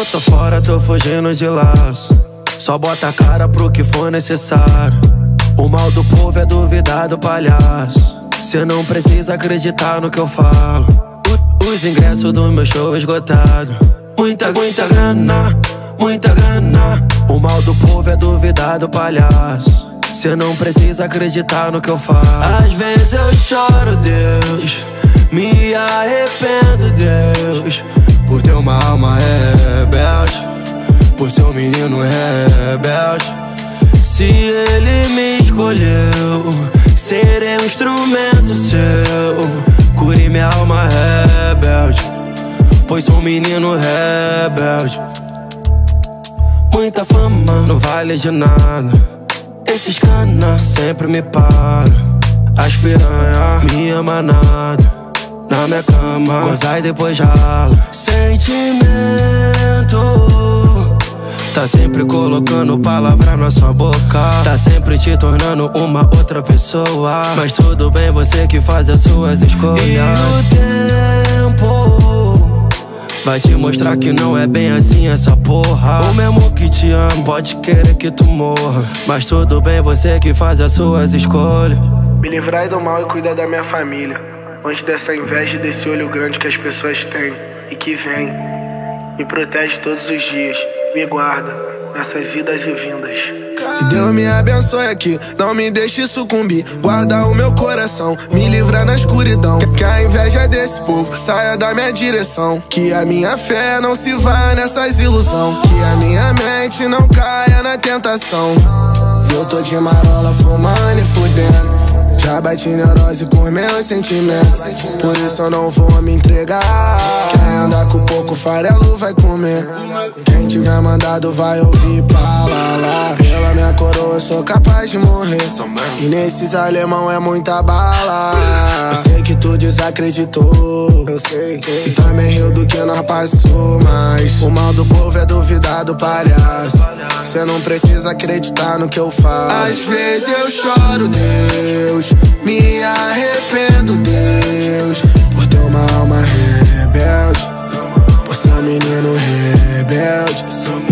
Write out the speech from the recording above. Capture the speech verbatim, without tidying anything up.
tô fora, tô fugindo de laço. Só bota a cara pro que for necessário. O mal do povo é duvidar do palhaço. Cê não precisa acreditar no que eu falo. Os ingressos do meu show esgotado. Muita, muita grana, muita grana. O mal do povo é duvidar do palhaço. Cê não precisa acreditar no que eu falo. Às vezes eu choro, Deus, me arrependo, Deus, por ter uma alma rebelde, por ser um menino rebelde. Se ele me escolheu, serei um instrumento seu. Cure minha alma rebelde, pois sou um menino rebelde. Muita fama não vale de nada. Esses canas sempre me param. As piranha me ama nada. Na minha cama, gozar e depois rala. Sentimento tá sempre colocando palavra na sua boca. Tá sempre te tornando uma outra pessoa. Mas tudo bem, você que faz as suas escolhas. E o tempo vai te mostrar que não é bem assim essa porra. O mesmo que te ama pode querer que tu morra. Mas tudo bem, você que faz as suas escolhas. Me livrai do mal e cuidar da minha família, antes dessa inveja e desse olho grande que as pessoas têm e que vem. Me protege todos os dias, me guarda nessas idas e vindas. Que Deus me abençoe aqui, não me deixe sucumbir. Guarda o meu coração, me livra na escuridão. Que a inveja desse povo saia da minha direção. Que a minha fé não se vá nessas ilusões. Que a minha mente não caia na tentação. Eu tô de marola fumando e fudendo. Já bati neurose com meus sentimentos, por isso eu não vou me entregar. Quem andar com pouco farelo vai comer. Quem tiver mandado vai ouvir palala. Pela minha coroa eu sou capaz de morrer. E nesses alemão é muita bala. Eu sei que tu desacreditou, eu sei, e também riu do que nós passou. Mas o mal do povo é duvidar do palhaço. Cê não precisa acreditar no que eu falo. Às vezes eu choro, Deus, me arrependo, Deus, por ter uma alma rebelde, por ser um menino rebelde.